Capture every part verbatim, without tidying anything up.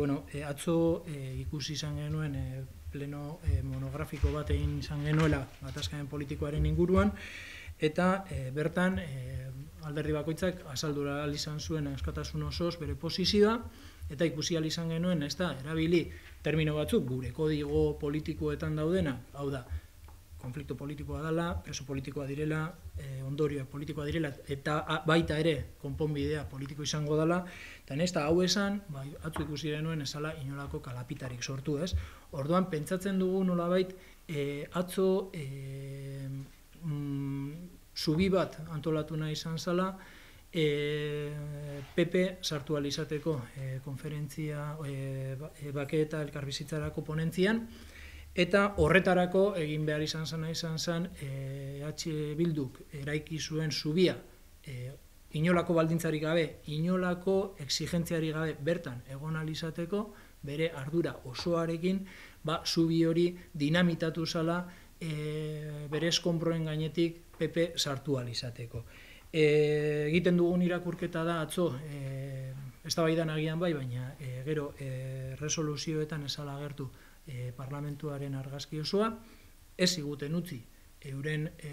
Bueno, e, atzo e, ikusi izan genuen e, pleno e, monografiko bat egin izan genuela gatazkaren politikoaren inguruan, eta e, bertan e, alderdi bakoitzak azaldu ahal izan zuen askatasun osoz bere posizioa, eta ikusi ahal izan genuen, ez da, erabili termino batzuk gure kodigo politikoetan daudena, hau da, konflikto politikoa dela, preso politikoa direla, eh, ondorioak politikoa direla, eta baita ere konponbidea politiko izango dela, eta ez da hau esan, bai, atzu ikusi denuen ezala inolako kalapitarik sortu, ez? Orduan, pentsatzen dugu nolabait, eh, atzo eh, mm, zubi bat antolatu nahi izan zala, eh, P P sartu ahal izateko eh, konferentzia, eh, bake eta elkarbizitzarako ponentzian, eta horretarako egin behar izan zena izan zen E H Bilduk eraiki zuen zubia e, inolako baldintzarik gabe, inolako exigentziarik gabe bertan egon ahal izateko, bere ardura osoarekin, ba, zubi hori dinamitatu zala e, bere eskonproen gainetik P P sartu ahal izateko. E, egiten dugun irakurketa da atzo, e, eztabaidan agian bai, baina e, gero e, resoluzioetan ezala agertu E, parlamentuaren argazki osoa, ez ziguten utzi euren e,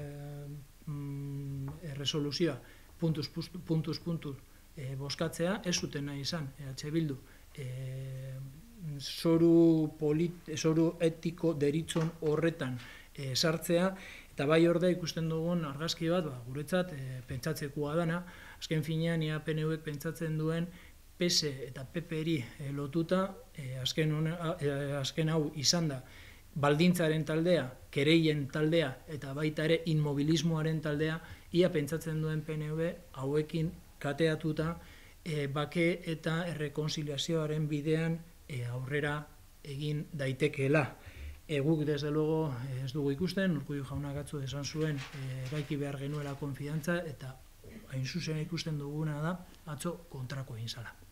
mm, resoluzioa puntuz puntuz puntuz e, boskatzea, ez zuten nahi izan E H Bildu e, zoru, polit, zoru etiko deritzon horretan e, sartzea, eta bai orde ikusten dugun argazki bat, ba, guretzat e, pentsatzekoa dana, azken finean ia P N Uek pentsatzen duen P S eta P P-ri lotuta, eh, azken, one, eh, azken hau izan da, baldintzaren taldea, kereien taldea, eta baita ere inmobilismoaren taldea, ia pentsatzen duen P N V hauekin kateatuta, eh, bake eta errekonziliazioaren bidean eh, aurrera egin daitekeela. E, guk, desde luego, ez dugu ikusten, Urkullu jaunak atzo esan zuen, eh, eraiki behar genuela konfidantza, eta hain zuzen ikusten duguna da, atzo kontrako egin zala.